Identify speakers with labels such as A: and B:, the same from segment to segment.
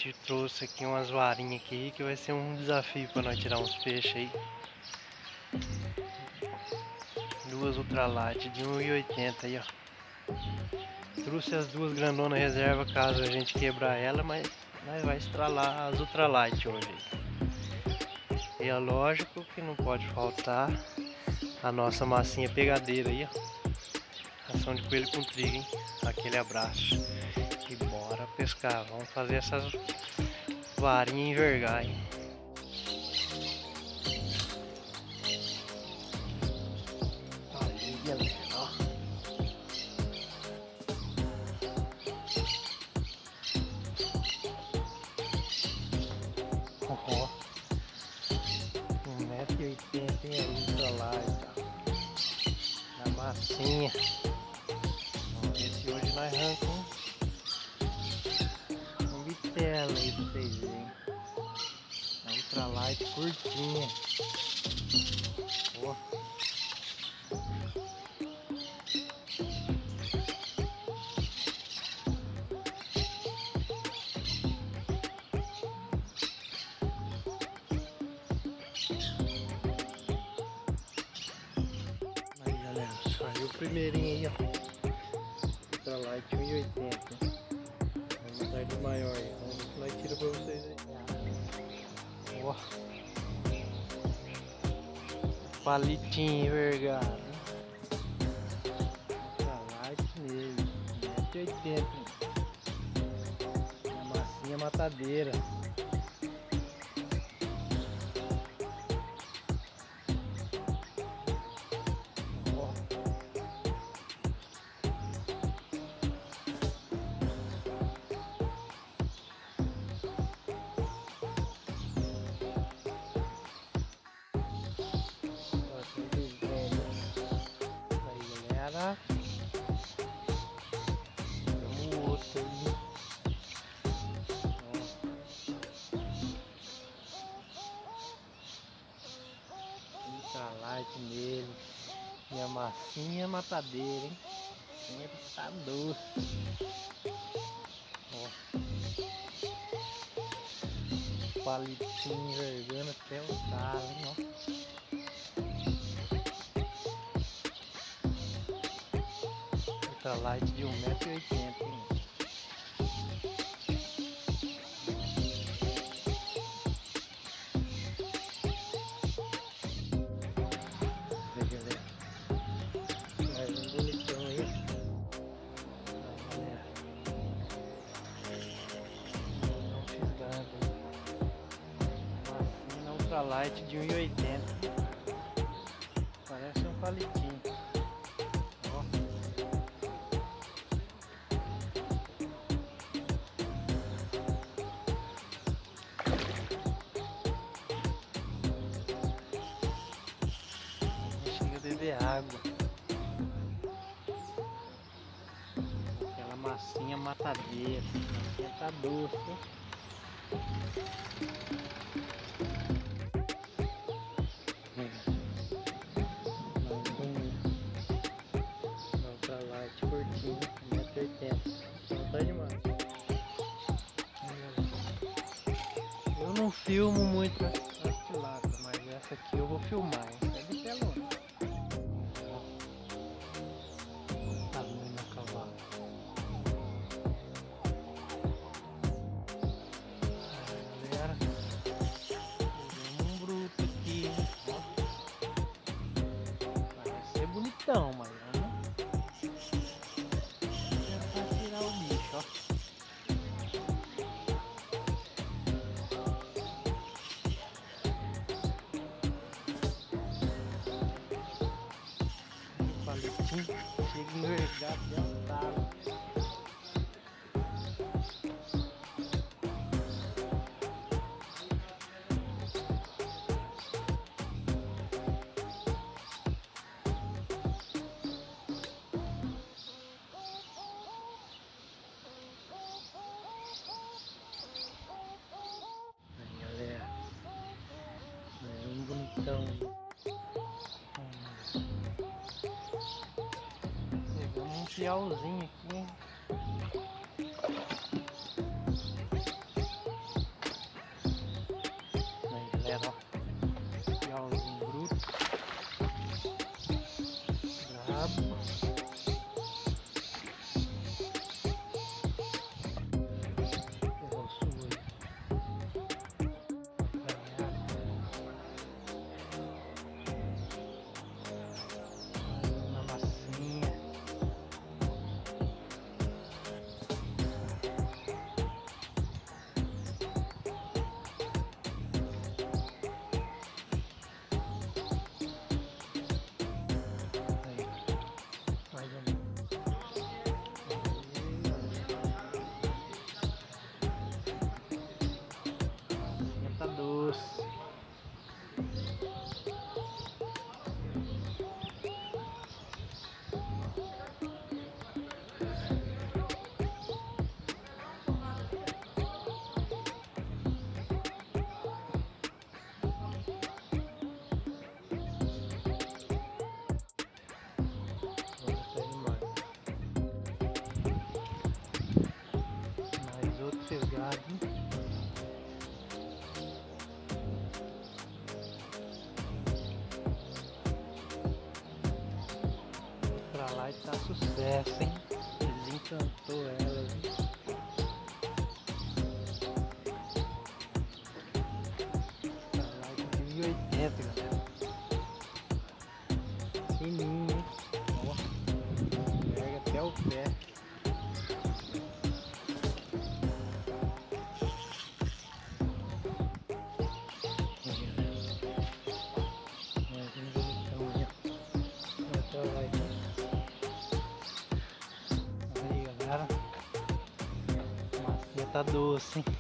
A: gente trouxe aqui umas varinhas aqui que vai ser um desafio para nós tirar uns peixes aí. Duas ultralight de 1,80 aí, ó. Trouxe as duas grandonas reserva caso a gente quebrar ela, mas nós vai estralar as ultralight hoje. E é lógico que não pode faltar a nossa massinha pegadeira aí, ó. Ração de coelho com trigo, hein? Aquele abraço. E bora pescar. Vamos fazer essas varinhas envergar, hein? Aí, galera, ó. Ó. 1,80 m aí pra lá e tal. Na massinha. Vamos ver se hoje nós arrancamos um bitela aí pra vocês verem. A ultralight curtinha. Ó. Aí, galera, saiu o primeirinho aí, ó. Ultralight 1,80. Vamos sair do maior aí. Vamos ver se nós tira pra vocês aí. Ó. Palitinho envergado. Ultralight nele. 1,80 m. Massinha matadeira. Vamos outro ali. Ultralight nele. Minha massinha matadeira, hein? Sempre tá doce. Ó. Palitinho envergando até o talo, hein? Ó. Ultralight de 1,80 m, hein? Aí, galera. Mais um bonitão aí. Aí, galera. Não fisgado. Massinha ultralight de 1,80 m. Parece um palitinho. Beber água. Aquela massinha matadeira. A massinha tá doce, hein? Ultralight curtinho, 1,80 m. Não tá demais. Eu não filmo muito a tilapia, mas essa aqui eu vou filmar. Essa é de telona. Bonitão, mas vamos tentar tirar o bicho, ó. O palitinho chega envergado de altaro. Bonitão. Pegamos um piauzinho aqui, hein? hein? Pra lá e tá sucesso, hein? Desencantou ela, hein? Pra lá e 1080, galera. Sininho, hein? Ó, pega até o pé. Tá doce, hein?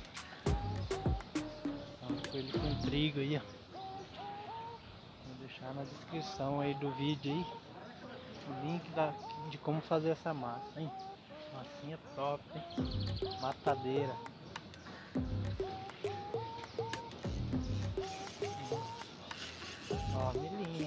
A: Coelho com trigo aí, ó. Vou deixar na descrição aí do vídeo aí o link de como fazer essa massa, hein? Massinha top, hein? Matadeira. Ó, milhinho.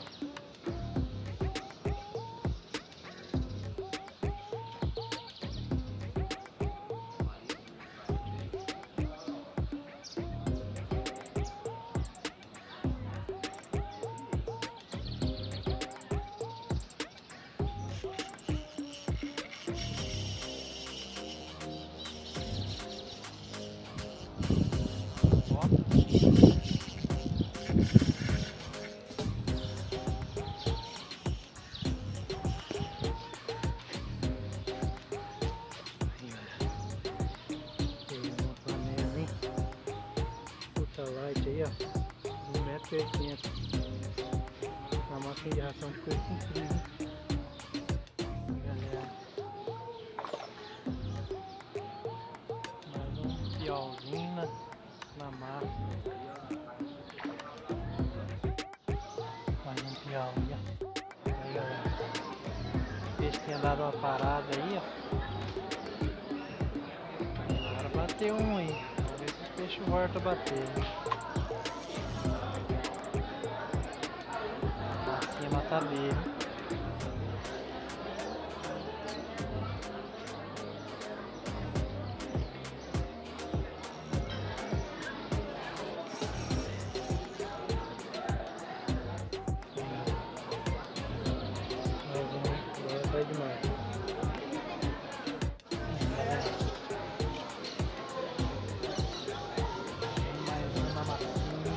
A: Light aí, ó, 1,80 m. Uma máquina de ração de coelho com trigo, galera. Mais um piauzinho na massa. Mais um piau aí, ó. Aí, galera. O peixe tinha dado uma parada aí, ó. Agora bateu um aí. Vamos ver se o peixe volta a bater, né? Matadeira. Vai demais. Mais uma massinha.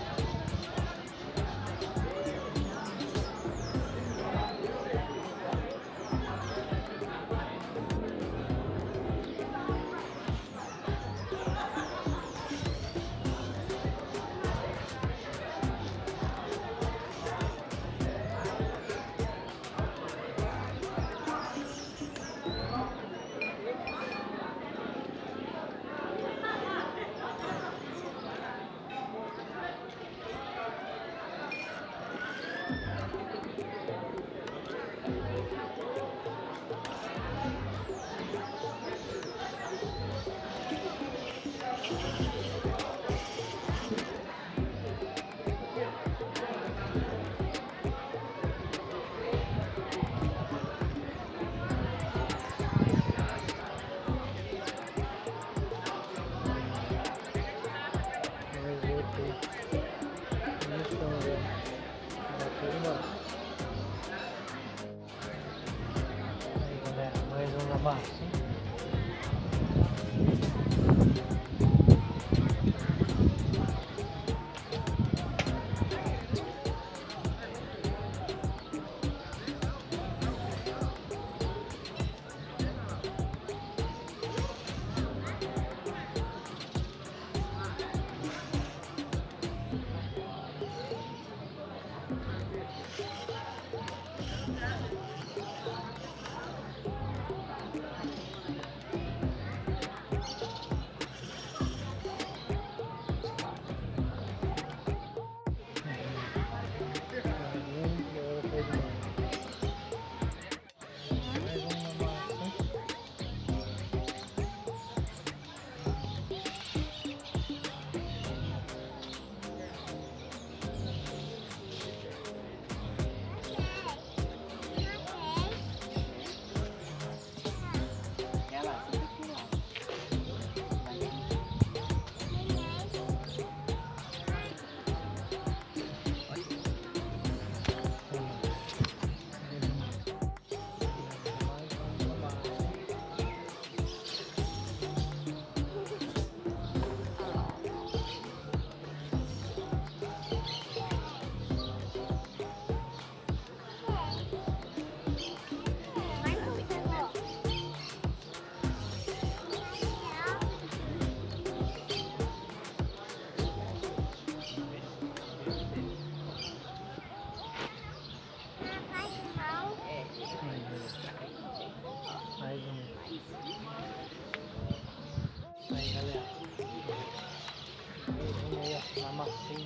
A: Massa.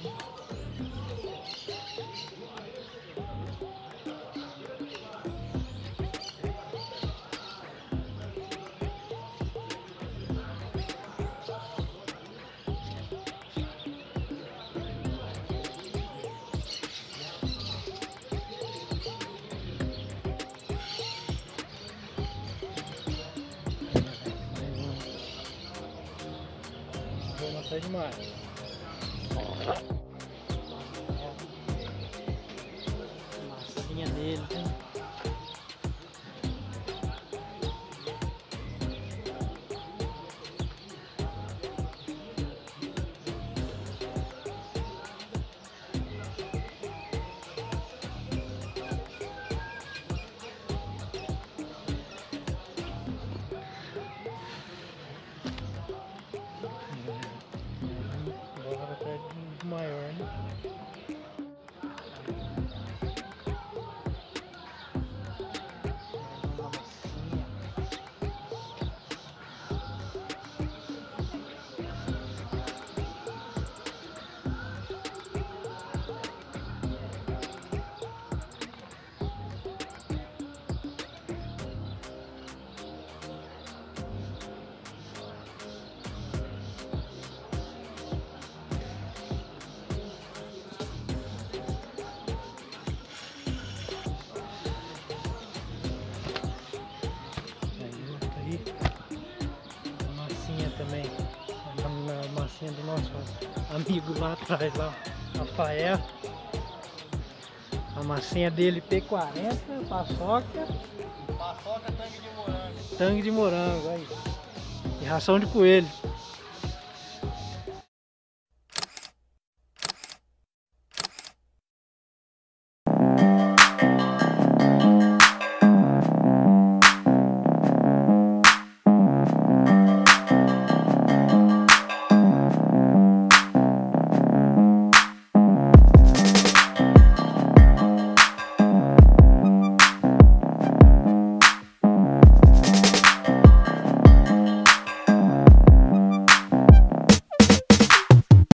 B: Tá demais. A massinha dele, hein? Maior, né? Também a massinha do nosso amigo lá atrás, lá, Rafael. A massinha dele P40, paçoca.
A: Paçoca, tangue de morango.
B: Tangue de morango, aí. E ração de coelho.